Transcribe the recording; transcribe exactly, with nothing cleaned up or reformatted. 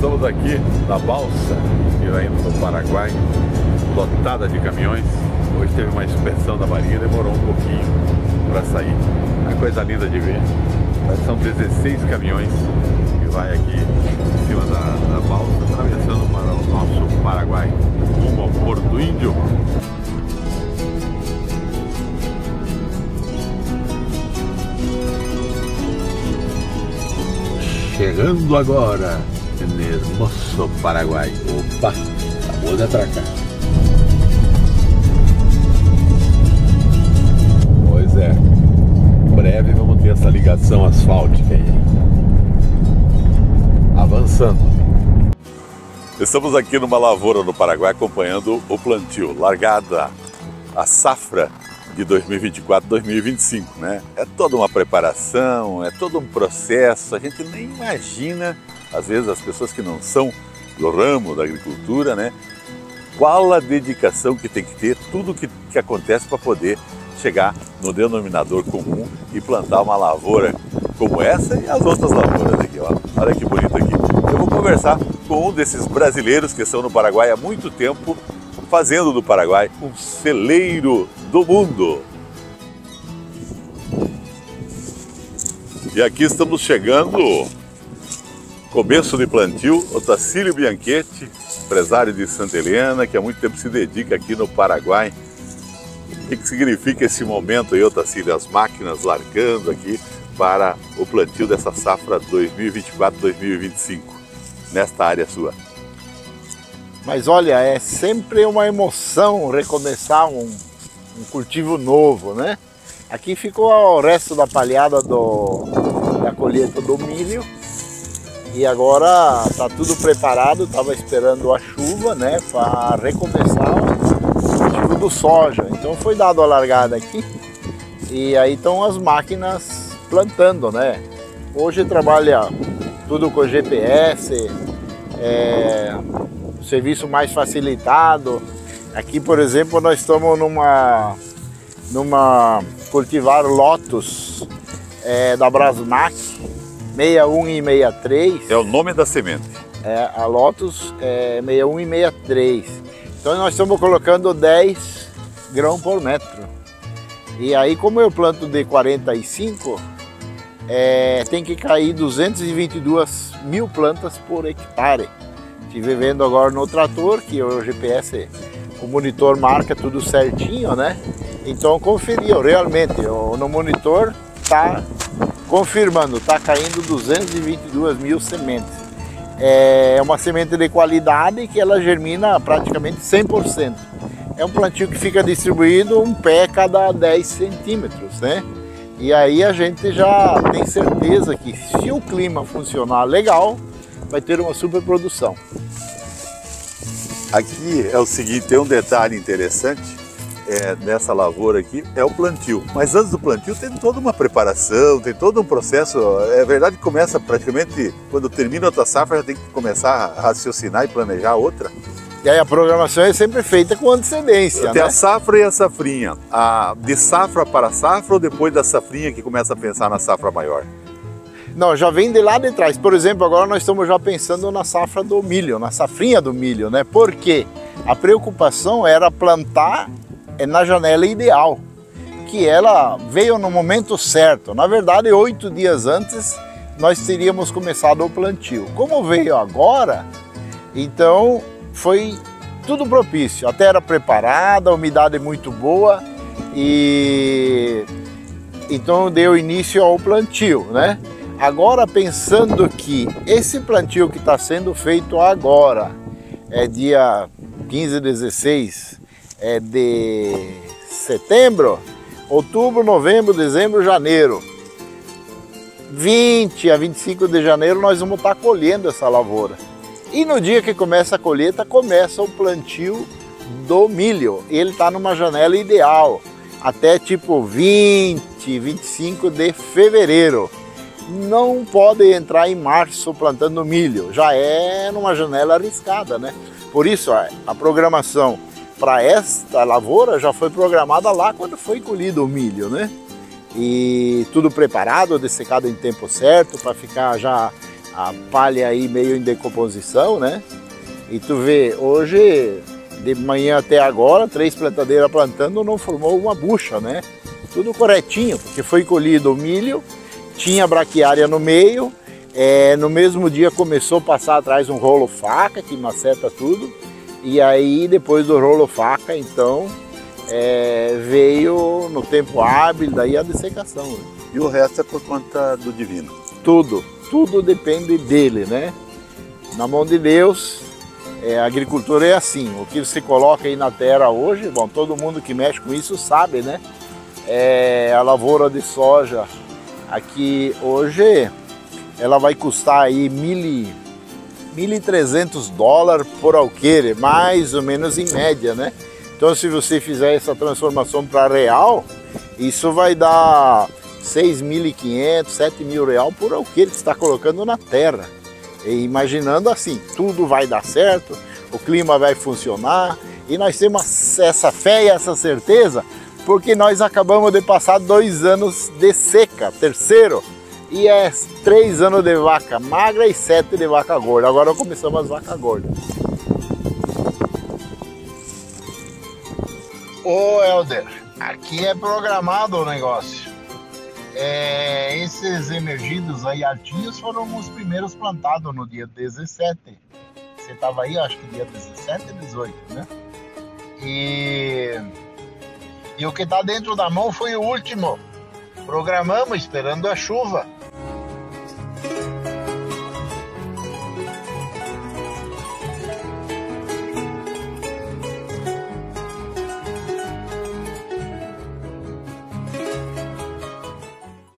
Estamos aqui na balsa que vai indo para o Paraguai, lotada de caminhões. Hoje teve uma inspeção da Marinha, demorou um pouquinho para sair. Uma coisa linda de ver. São dezesseis caminhões que vai aqui em cima da, da balsa, atravessando para o nosso Paraguai, rumo ao Porto Índio. Chegando agora no hermoso Paraguai. Opa, acabou de atracar. Pois é, em breve vamos ter essa ligação asfáltica aí. Avançando. Estamos aqui numa lavoura no Paraguai acompanhando o plantio, largada a safra de dois mil e vinte e quatro, dois mil e vinte e cinco, né? É toda uma preparação, é todo um processo, a gente nem imagina, às vezes as pessoas que não são do ramo da agricultura, né? Qual a dedicação que tem que ter, tudo que, que acontece para poder chegar no denominador comum e plantar uma lavoura como essa e as outras lavouras aqui, ó. Olha que bonito aqui. Eu vou conversar com um desses brasileiros que estão no Paraguai há muito tempo, fazendo do Paraguai um celeiro do mundo. E aqui estamos chegando, começo de plantio, Otacílio Bianchetti, empresário de Santa Helena, que há muito tempo se dedica aqui no Paraguai. O que, que significa esse momento aí, Otacílio? As máquinas largando aqui para o plantio dessa safra dois mil e vinte e quatro, dois mil e vinte e cinco, nesta área sua. Mas olha, é sempre uma emoção recomeçar um, um cultivo novo, né? Aqui ficou o resto da palhada do, da colheita do milho e agora está tudo preparado, estava esperando a chuva, né, para recomeçar o cultivo do soja. Então foi dado a largada aqui e aí estão as máquinas plantando, né? Hoje trabalha tudo com G P S, é, serviço mais facilitado. Aqui, por exemplo, nós estamos numa, numa cultivar Lotus é, da Brasmac sessenta e um e sessenta e três. É o nome da semente. É, a Lotus é sessenta e um e sessenta e três. Então nós estamos colocando dez grãos por metro. E aí, como eu planto de quarenta e cinco, é, tem que cair duzentas e vinte e duas mil plantas por hectare. Estive vendo agora no trator que o G P S, o monitor marca tudo certinho, né? Então conferiu realmente, no monitor está confirmando, está caindo duzentas e vinte e duas mil sementes. É uma semente de qualidade que ela germina praticamente cem por cento. É um plantio que fica distribuído um pé cada dez centímetros, né? E aí a gente já tem certeza que se o clima funcionar legal, vai ter uma super produção. Aqui é o seguinte, tem um detalhe interessante é, nessa lavoura aqui, é o plantio. Mas antes do plantio tem toda uma preparação, tem todo um processo. É verdade que começa praticamente, quando termina outra safra, já tem que começar a raciocinar e planejar outra. E aí a programação é sempre feita com antecedência, Tem né? a safra e a safrinha. A, de safra para safra ou depois da safrinha que começa a pensar na safra maior? Não, já vem de lá de trás. Por exemplo, agora nós estamos já pensando na safra do milho, na safrinha do milho, né? Porque a preocupação era plantar na janela ideal, que ela veio no momento certo. Na verdade, oito dias antes, nós teríamos começado o plantio. Como veio agora, então foi tudo propício. A terra era preparada, a umidade muito boa e então deu início ao plantio, né? Agora, pensando que esse plantio que está sendo feito agora, é dia quinze, dezesseis é de setembro, outubro, novembro, dezembro, janeiro. vinte a vinte e cinco de janeiro nós vamos estar colhendo essa lavoura. E no dia que começa a colheita, começa o plantio do milho. Ele está numa janela ideal, até tipo vinte, vinte e cinco de fevereiro. Não pode entrar em março plantando milho, já é numa janela arriscada, né? Por isso a programação para esta lavoura já foi programada lá quando foi colhido o milho, né? E tudo preparado, dessecado em tempo certo para ficar já a palha aí meio em decomposição, né? E tu vê, hoje, de manhã até agora, três plantadeiras plantando não formou uma bucha, né? Tudo corretinho, porque foi colhido o milho, tinha braquiária no meio, é, no mesmo dia começou a passar atrás um rolo faca, que maceta tudo, e aí depois do rolo faca, então, é, veio no tempo hábil, daí a dessecação. Né? E o resto é por conta do divino? Tudo, tudo depende dele, né? Na mão de Deus, é, a agricultura é assim, o que se coloca aí na terra hoje, bom, todo mundo que mexe com isso sabe, né? É, a lavoura de soja aqui hoje, ela vai custar aí mil e trezentos dólares por alqueire, mais ou menos em média, né? Então se você fizer essa transformação para real, isso vai dar seis mil e quinhentos, sete mil reais por alqueire que você está colocando na terra. E imaginando assim, tudo vai dar certo, o clima vai funcionar e nós temos essa fé e essa certeza porque nós acabamos de passar dois anos de seca, terceiro, e é três anos de vaca magra e sete de vaca gorda. Agora começamos as vacas gordas. Ô Helder, aqui é programado o negócio. É, esses emergidos aí altinhos foram os primeiros plantados no dia dezessete. Você estava aí, acho que dia dezessete e dezoito, né? E... E o que está dentro da mão foi o último. Programamos esperando a chuva.